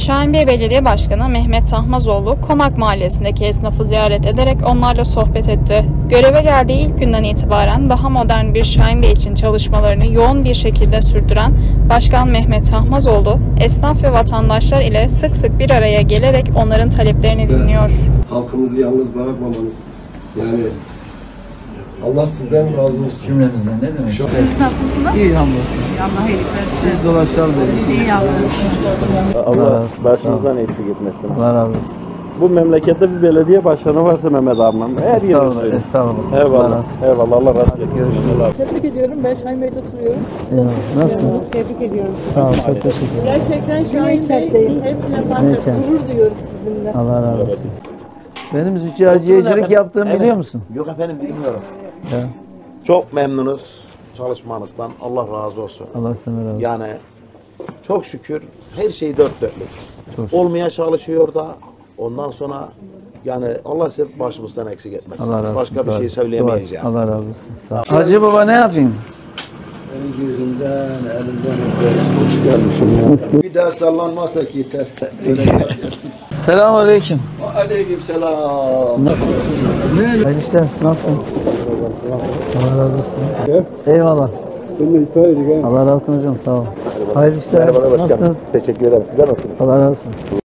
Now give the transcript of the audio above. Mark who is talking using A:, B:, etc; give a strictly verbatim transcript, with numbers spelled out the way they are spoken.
A: Şahinbey Belediye Başkanı Mehmet Tahmazoğlu, Konak Mahallesi'ndeki esnafı ziyaret ederek onlarla sohbet etti. Göreve geldiği ilk günden itibaren daha modern bir Şahinbey için çalışmalarını yoğun bir şekilde sürdüren Başkan Mehmet Tahmazoğlu, esnaf ve vatandaşlar ile sık sık bir araya gelerek onların taleplerini dinliyor.
B: Halkımızı yalnız bırakmamanız, yani Allah sizden razı olsun.
C: Cümlemizden ne demek?
D: Siz nasılsınız?
C: İyi hamdolsun.
D: Allah iyilik versin.
C: Siz dolaşalım dedik.
D: İyi yaptınız.
E: Allah başımızdan eksik etmesin.
C: Allah razı olsun.
E: Bu memlekette bir belediye başkanı varsa Mehmet abim. Her yeri
C: Estağfurullah.
E: söylüyor.
C: Estağfurullah.
E: Eyvallah. Eyvallah. Allah razı olsun.
C: Görüşürüz.
F: Tebrik ediyorum. Ben Şahinbey'de oturuyorum.
C: Nasılsınız?
F: Tebrik ediyorum.
C: Sağ olun. Çok teşekkür ederim.
F: Gerçekten Şahinbey hepsine farklı gurur duyuyoruz sizinle.
C: Allah razı olsun. Benim züccaciyecilik yaptığımı
E: Evet.
C: biliyor musun?
E: Yok efendim bilmiyorum.
C: Ya.
E: Çok memnunuz çalışmanızdan. Allah razı olsun.
C: Allah seni razı olsun.
E: Yani çok şükür her şey dört dörtlük.
C: Çok şükür.
E: Olmaya çalışıyor da ondan sonra yani Allah sizi başımızdan eksik etmesin.
C: Allah razı olsun.
E: Başka bir şey söyleyemeyeceğim.
C: Allah razı olsun. Sağ ol. Hacı baba ne yapayım?
B: Senin yüzünden, elinden öperim. Hoş gelmişsin ya. Bir daha sallanmazsak yeter. Öyle yapıyorsun.
C: Selamun aleyküm.
B: Aleyküm selam.
C: Hayırlı işler. Nasılsın? Allah razı olsun. Eyvallah. Allah razı olsun hocam. Sağ ol. Hayırlı işler. Nasılsınız?
E: Teşekkür ederim. Sizler nasılsınız?
C: Allah razı olsun.